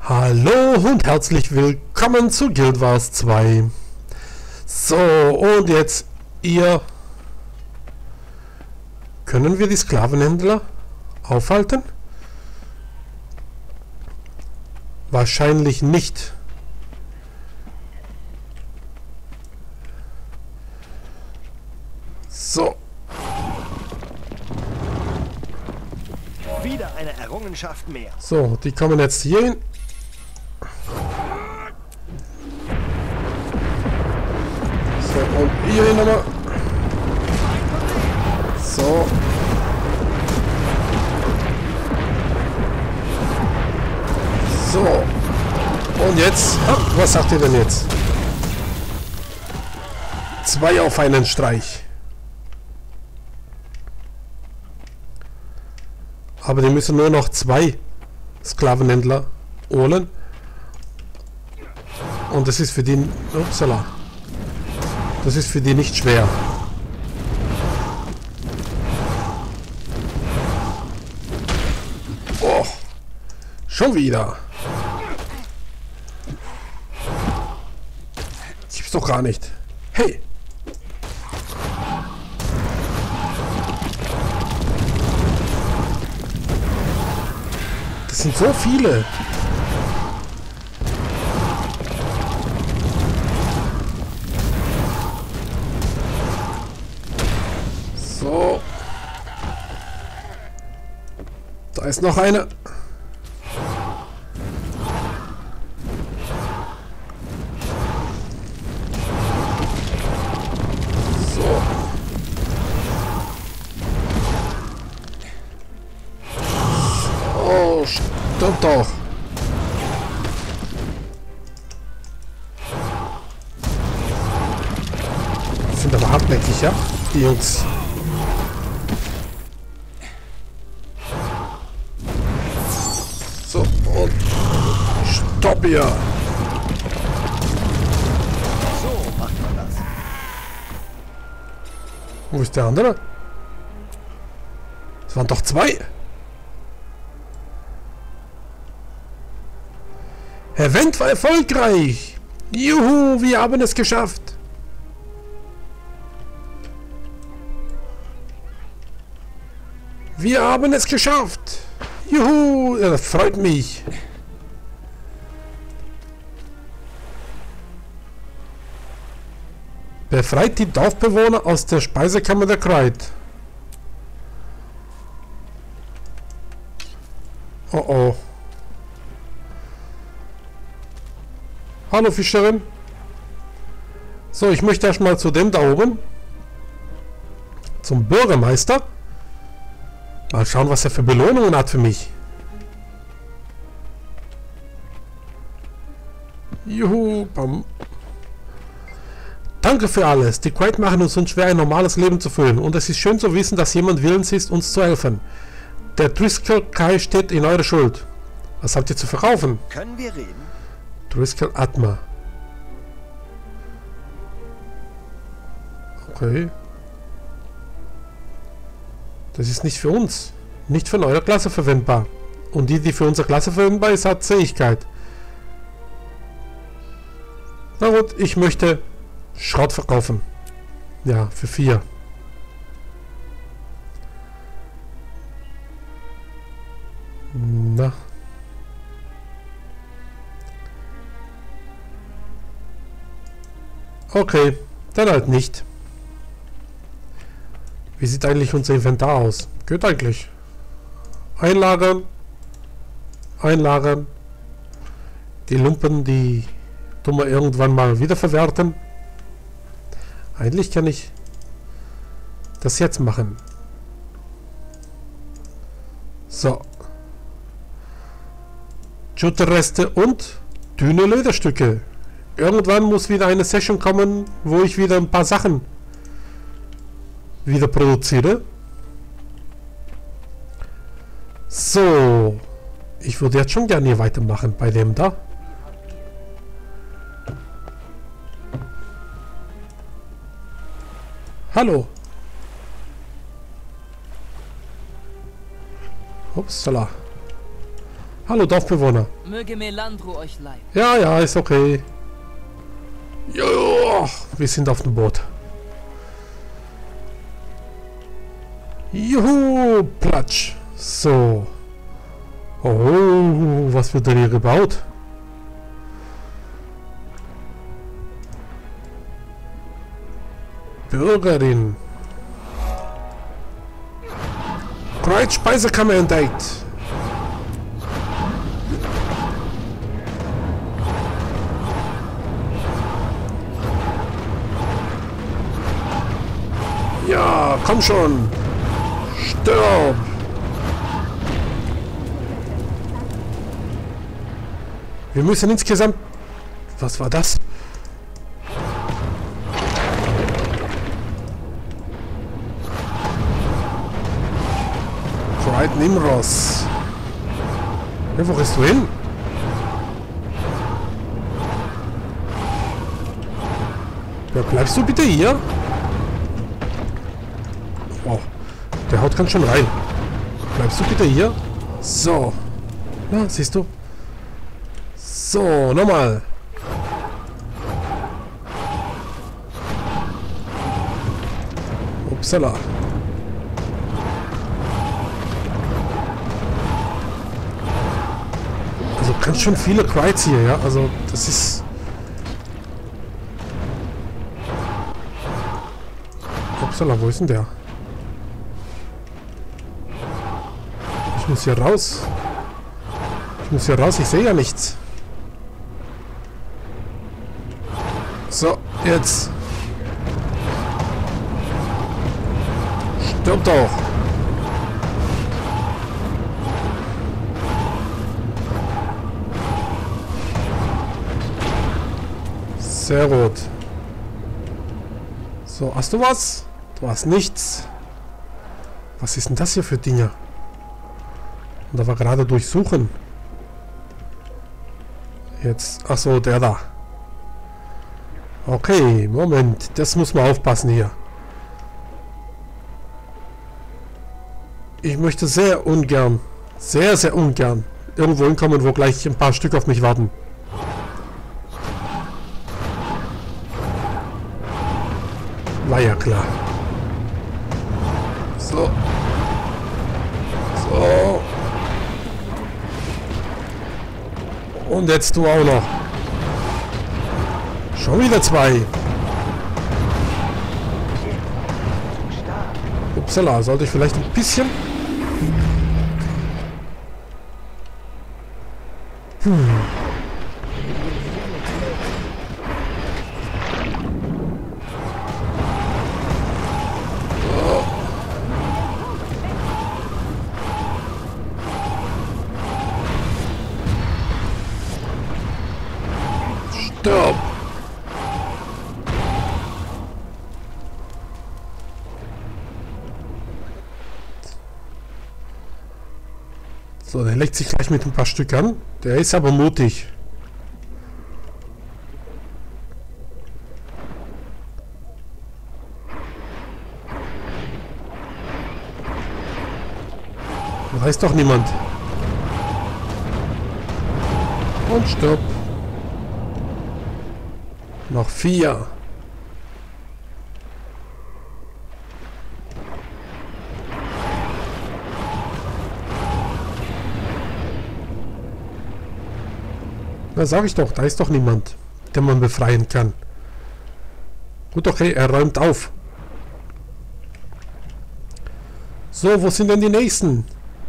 Hallo und herzlich willkommen zu Guild Wars 2. So, und jetzt ihr... Können wir die Sklavenhändler aufhalten? Wahrscheinlich nicht. So. Wieder eine Errungenschaft mehr. So, die kommen jetzt hier hin. So, und hier hin nochmal. So. So. Und jetzt. Was sagt ihr denn jetzt? 2 auf einen Streich. Aber die müssen nur noch 2 Sklavenhändler holen. Und das ist für die... Upsala. Das ist für die nicht schwer. Oh. Schon wieder. Gibt's doch gar nicht. Hey. Das sind so viele. So. Da ist noch eine. So. Oh, stimmt doch. Die sind aber hartnäckig, ja? Die Jungs. So, und stopp hier. So macht man das. Wo ist der andere? Es waren doch 2. Event war erfolgreich. Juhu, wir haben es geschafft. Wir haben es geschafft. Juhu, ja, das freut mich. Befreit die Dorfbewohner aus der Speisekammer der Kreid. Oh oh. Hallo Fischerin. So, ich möchte erstmal zu dem da oben. Zum Bürgermeister. Mal schauen, was er für Belohnungen hat für mich. Juhu. Bam. Danke für alles. Die Kreid machen uns schwer, ein normales Leben zu führen. Und es ist schön zu wissen, dass jemand willens ist, uns zu helfen. Der Driscoll Kai steht in eurer Schuld. Was habt ihr zu verkaufen? Können wir reden? Driscoll Atma. Okay. Das ist nicht für uns. Nicht für eure Klasse verwendbar. Und die für unsere Klasse verwendbar ist, hat Zähigkeit. Na gut, ich möchte Schrott verkaufen. Ja, für 4. Na. Okay, dann halt nicht. Wie sieht eigentlich unser Inventar aus? Geht eigentlich. Einlagern. Einlagern. Die Lumpen, die tun wir irgendwann mal wiederverwerten. Eigentlich kann ich das jetzt machen. So. Jutterreste und dünne Lederstücke. Irgendwann muss wieder eine Session kommen, wo ich wieder ein paar Sachen wieder produziere. So. Ich würde jetzt schon gerne hier weitermachen bei dem da. Hallo. Upsala. Hallo Dorfbewohner. Möge Melandro euch leiden. Ja, ja, ist okay. Jo, wir sind auf dem Boot. Juhu, Platsch. So. Oh, was wird denn hier gebaut? Bürgerin. Kreuzspeisekammer entdeckt. Ja, komm schon. Stirb. Wir müssen insgesamt... Was war das? Pride Nimros. Ja, wo gehst du hin? Ja, bleibst du bitte hier? Oh, der haut ganz schön rein. Bleibst du bitte hier? So. Ja, siehst du? So, nochmal. Upsala. Also ganz schön viele Krites hier, ja? Also das ist... Upsala, wo ist denn der? Ich muss hier raus. Ich muss hier raus, ich sehe ja nichts. So, jetzt. Stirb doch. Sehr gut. So, hast du was? Du hast nichts. Was ist denn das hier für Dinge? Und da war gerade durchsuchen. Jetzt, ach so, der da. Okay, Moment, das muss man aufpassen hier. Ich möchte sehr ungern, sehr ungern irgendwo hinkommen, wo gleich ein paar Stück auf mich warten. War ja klar. So. So. Und jetzt du auch noch. Schon wieder zwei. Upsala, sollte ich vielleicht ein bisschen... Stirb! So, der legt sich gleich mit ein paar Stück an. Der ist aber mutig. Weiß doch niemand. Und stirb. Noch 4. Na, sag ich doch, da ist doch niemand, den man befreien kann. Gut, okay, er räumt auf. So, wo sind denn die nächsten?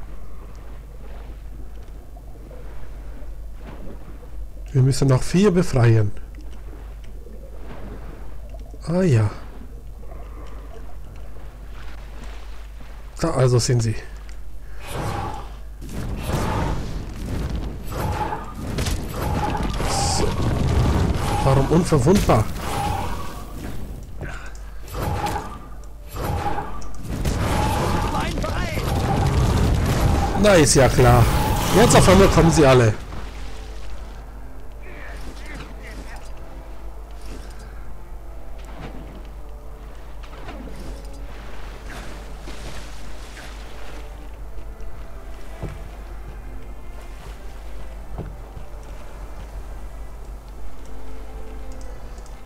Wir müssen noch 4 befreien. Ah ja. Da also sind sie. So. Warum unverwundbar? Na, ist ja klar. Jetzt auf einmal kommen sie alle.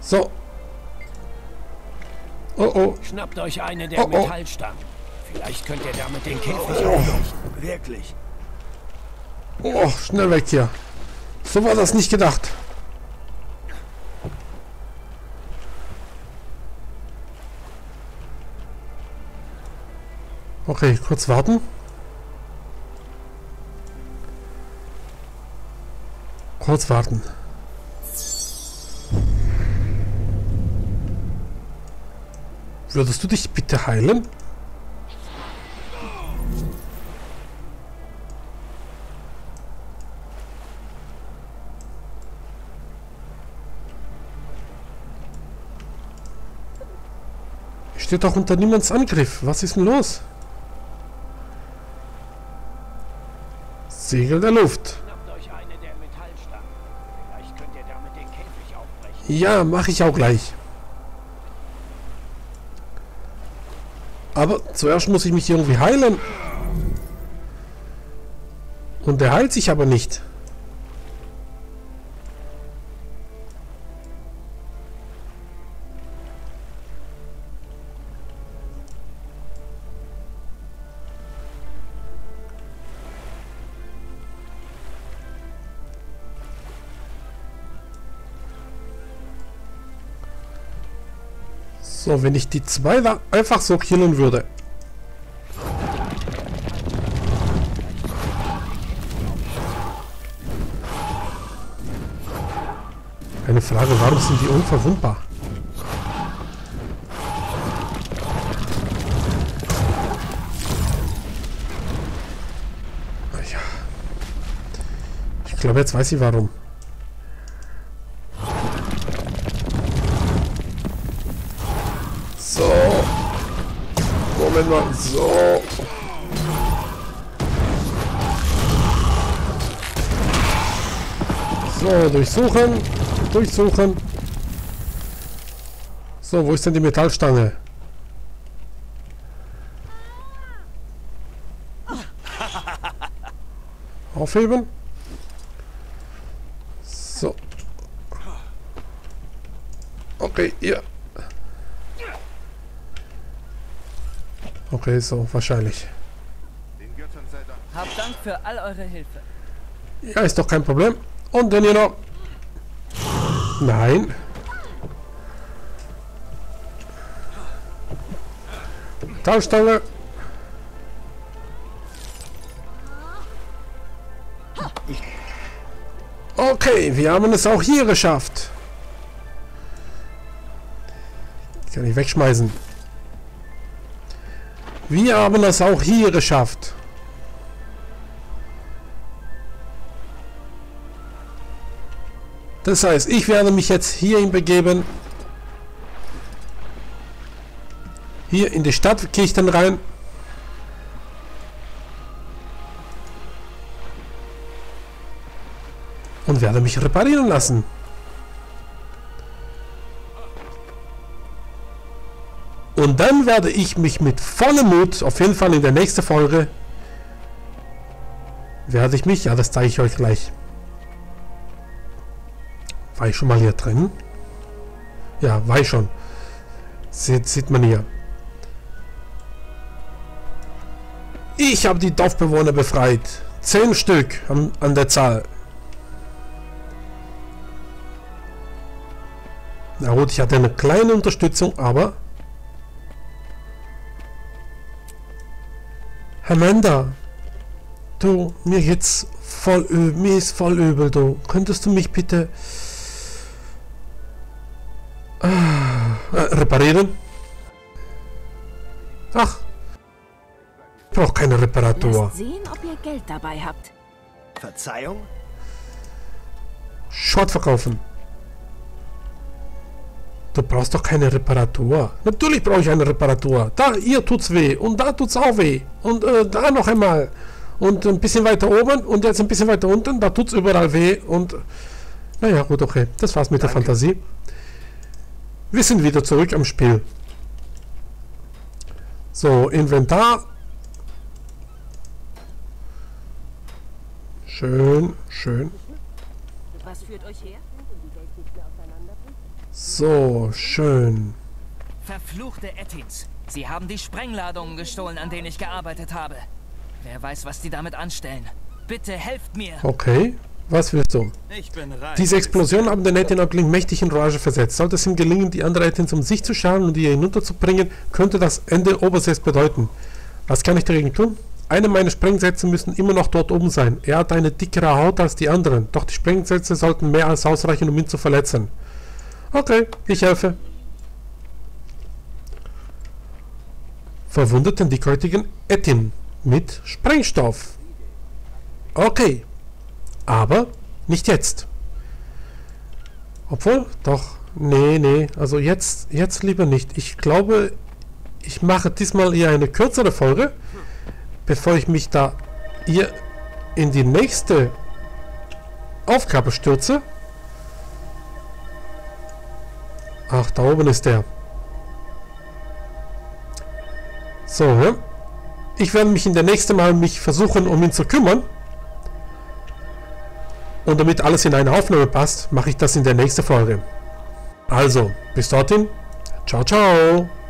So. Oh oh. Schnappt euch eine der Oh, oh. Metallstangen. Vielleicht könnt ihr damit den Käfig aufrichten. Wirklich. Oh, schnell weg hier. So war das nicht gedacht. Okay, kurz warten. Kurz warten. Würdest du dich bitte heilen? Steht doch unter niemands Angriff. Was ist denn los? Segel der Luft. Schnappt euch eine der Metallstangen. Vielleicht könnt ihr damit den Käfig aufbrechen. Ja, mache ich auch gleich. Aber zuerst muss ich mich irgendwie heilen. Und der heilt sich aber nicht. So, wenn ich die zwei da einfach so killen würde. Eine Frage, warum sind die unverwundbar? Ja. Ich glaube, jetzt weiß ich warum. So. Moment mal. So. So, durchsuchen. Durchsuchen. So, wo ist denn die Metallstange? Aufheben. So. Okay, hier. Okay, so, wahrscheinlich. Habt Dank für all eure Hilfe. Ja, ist doch kein Problem. Und den hier noch. Nein. Metallstange. Okay, wir haben es auch hier geschafft. Die kann ich wegschmeißen. Wir haben es auch hier geschafft. Das heißt, ich werde mich jetzt hierhin begeben. Hier in die Stadt gehe ich dann rein. Und werde mich reparieren lassen. Und dann werde ich mich mit vollem Mut, auf jeden Fall in der nächsten Folge, werde ich mich, ja, das zeige ich euch gleich. War ich schon mal hier drin? Ja, war ich schon. Sieht man hier. Ich habe die Dorfbewohner befreit. 10 Stück an der Zahl. Na gut, ich hatte eine kleine Unterstützung, aber... Amanda, du, mir geht's voll übel, mir ist voll übel, du. Könntest du mich bitte reparieren? Ach, ich brauche keine Reparatur. Lasst sehen, ob ihr Geld dabei habt. Verzeihung? Schrott verkaufen. Du brauchst doch keine Reparatur. Natürlich brauche ich eine Reparatur. Da, hier tut's weh. Und da tut's auch weh. Und da noch einmal. Und ein bisschen weiter oben. Und jetzt ein bisschen weiter unten. Da tut's überall weh. Und naja, gut, okay. Das war's mit der Fantasie. Wir sind wieder zurück am Spiel. So, Inventar. Schön, schön. Was führt euch her? So, schön. Verfluchte Ettins. Sie haben die Sprengladungen gestohlen, an denen ich gearbeitet habe. Wer weiß, was die damit anstellen. Bitte helft mir. Okay, was willst du? Ich bin rein. Diese Explosion haben den Ettin-Häuptling mächtig in Rage versetzt. Sollte es ihm gelingen, die anderen Ettins um sich zu scharen und die hinunterzubringen, könnte das Ende Obersees bedeuten. Was kann ich dagegen tun? Eine meiner Sprengsätze müssen immer noch dort oben sein. Er hat eine dickere Haut als die anderen, doch die Sprengsätze sollten mehr als ausreichen, um ihn zu verletzen. Okay, ich helfe. Verwundeten dickhäutigen Ettin mit Sprengstoff. Okay, aber nicht jetzt. Obwohl, doch, nee, also jetzt lieber nicht. Ich glaube, ich mache diesmal eher eine kürzere Folge, bevor ich mich da hier in die nächste Aufgabe stürze. Ach, da oben ist der. So, ja. Ich werde mich in der nächsten Mal versuchen, um ihn zu kümmern. Und damit alles in eine Aufnahme passt, mache ich das in der nächsten Folge. Also, bis dorthin. Ciao, ciao.